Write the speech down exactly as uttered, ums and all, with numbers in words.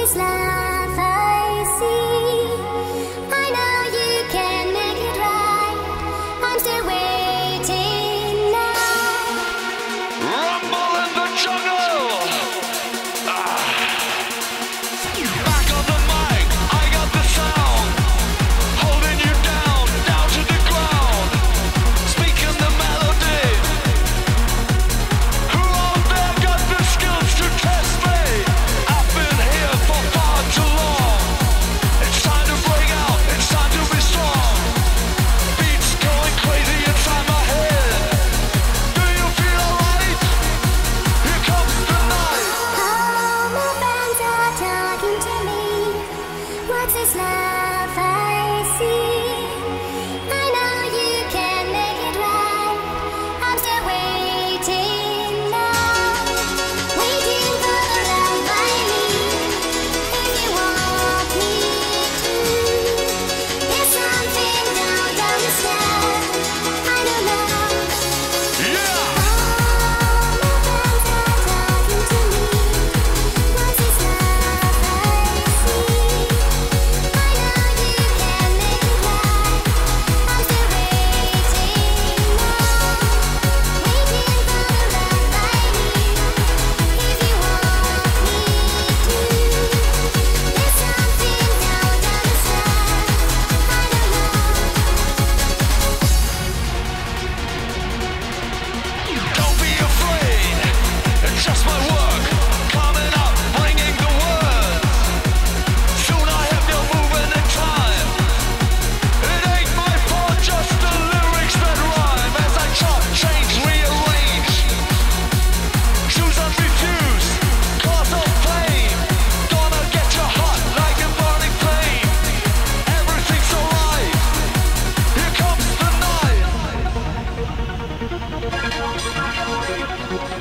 this love I see? I know you can make it right. I'm still waiting now. Rumble in the jungle! Ah. Back on the mic, I got the sound. Holding you down, down to the ground. Speaking the melody. Who out there got the skills to test me? I've been here for far too long. It's time to break out, it's time to be strong. Beats going crazy inside my head. Do you feel alright? Here comes the night. All my friends are talking to me. What's this love I see? I know you can make it right. I'm still waiting now. Waiting for the love I need. If you want me to. There's something don't understand. I don't know. Yeah! All my friends are talking to me. What's this love I see? I know you can make it right. I'm still waiting now. Waiting for the love I need. If you want me to. There's something don't understand. I don't know. Don't be afraid, it's just my work. Coming up, bringing the words. Soon I have you moving in time. It ain't my fault, just the lyrics that rhyme. As I chop, change, rearrange. Choose and refuse, cause of flame. Gonna get you hot like a burning flame. Everything's alright, here comes the night.